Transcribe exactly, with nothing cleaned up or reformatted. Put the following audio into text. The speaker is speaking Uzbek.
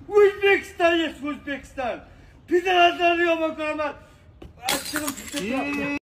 O'zbekiston yes, O'zbekiston. Pidalardan yomon ko'raman. Achchig'im chiqib